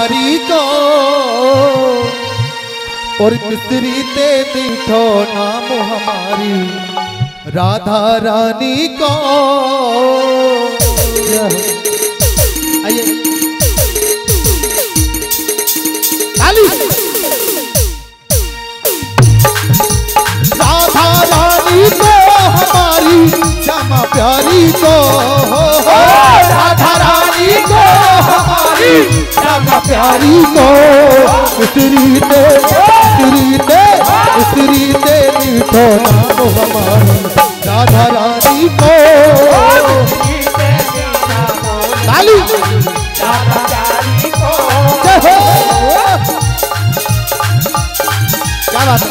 प्यारी को और मिस्री ते मीठो नाम हमारी राधा रानी को। आइए राधा रानी को हमारी श्यामा प्यारी को, राधा रानी को हमारी श्यामा प्यारी को। मिस्री ते मीठो नाम हमारी राधा रानी को। ताली क्या बात है।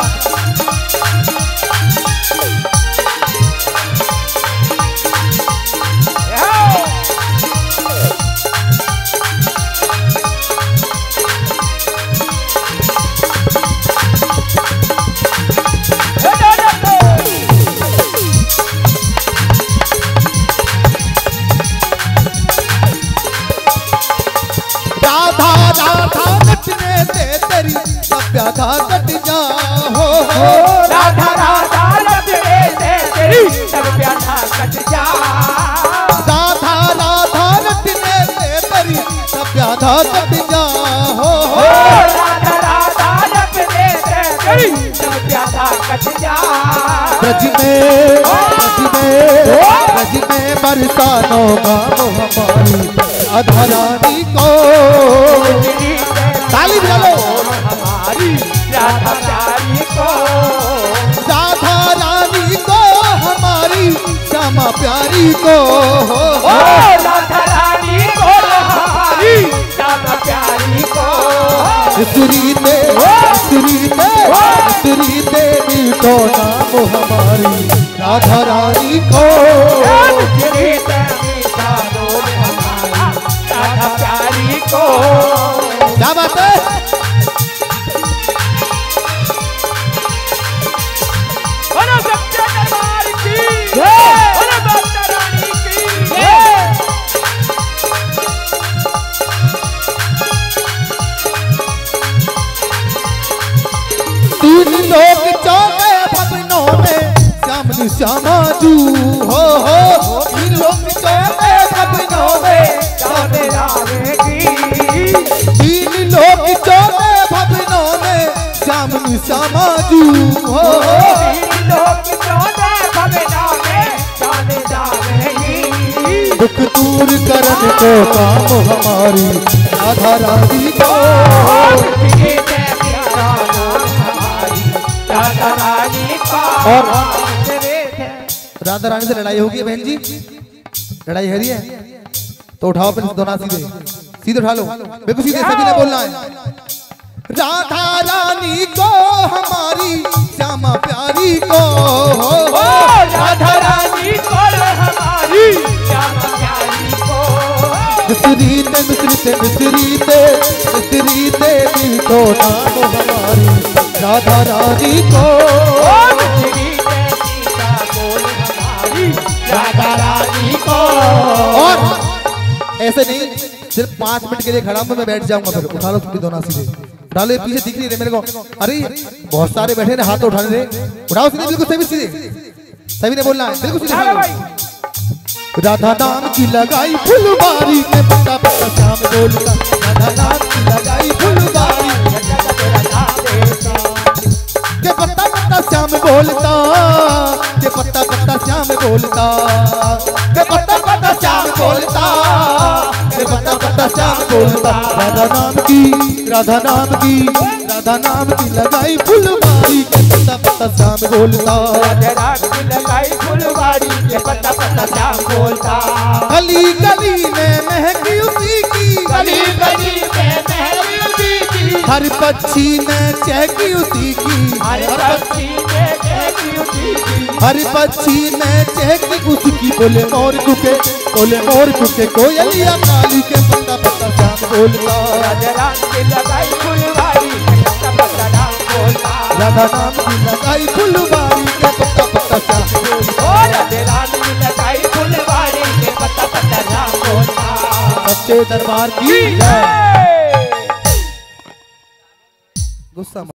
राधा कट जा हो राधा राधा रटने से तेरी सब प्यासा कट जा। राधा राधा रटने से तेरी सब प्यासा कट जा हो राधा राधा रटने से तेरी सब प्यासा कट जा। ब्रज में बरसानो गाँव हमारी राधा रानी को। ताली बजाओ राधा प्यारी को, राधा रानी को हमारी श्यामा प्यारी को। राधा रानी को हमारी श्यामा प्यारी को। मिस्री ते मीठो नाम हमारी राधा रानी को। मिस्री ते मीठा बोल हमारी राधा प्यारी को। क्या बात है। तीन लोग चौके भवनों में श्यामनी श्यामा जू हो। तीन लोग चौके भवनों में राधे राधेगी। तीन लोग चौके भवनों में श्यामनी श्यामा जू हो। तीन लोग चौके भवनों में राधे राधेगी। दुख दूर करने को काम हमारी राधा रानी को। और राधा रानी से लड़ाई होगी बहन जी, लड़ाई है तो उठाओ अपने दोनों सीधे उठा लो, बिल्कुल सीधे, सभी ने बोलना है। राधा रानी को हमारी श्यामा प्यारी को, राधा रानी को हमारी श्यामा प्यारी को। मिस्री ते मीठो नाम हमारी राधा रानी को। राधा रानी को। और ऐसे नहीं सिर्फ 5 मिनट के लिए खड़ा हूं, मैं बैठ जाऊंगा, फिर उठा लो तुम भी दोनों सीधे डालो। पीछे दिख नहीं रहे मेरे को, अरे बहुत सारे बैठे ने, हाथ तो उठाने दे, उठाओ सीधे, बिल्कुल सीधे, सभी ने बोलना है, बिल्कुल सीधे। राधा नाम की लगाई फुलवारी के पत्ता पत्ता श्याम बोलता। राधा नाम की लगाई फुलवारी के पत्ता पत्ता श्याम बोलता। के पत्ता पत्ता श्याम बोलता। के पत्ता पत्ता श्याम बोलता। के पत्ता पत्ता श्याम बोलता। राधा नाम की लगाई फुलवारी के पत्ता पत्ता श्याम बोलता। राधा नाम की लगाई फुलवारी के पत्ता पत्ता श्याम बोलता। गली गली में महकी उसी की, गली गली में महकी उसी की। हर पक्षी में चहकी उसी की, हर पक्षी में चहकी उसी की। हर पक्षी में चहकी उसकी। बोले मोर कुके कोयलिया काली के पत्ता पत्ता श्याम बोलता। राधा नाम की लगाई फुलवारी के पत्ता पत्ता श्याम बोलता। राधा नाम की लगाई फुलवारी के पत्ता पत्ता श्याम बोलता। राधा नाम की लगाई फुलवारी के पत्ता पत्ता श्याम बोलता। सच्चे दरबार की जय। गुस्सा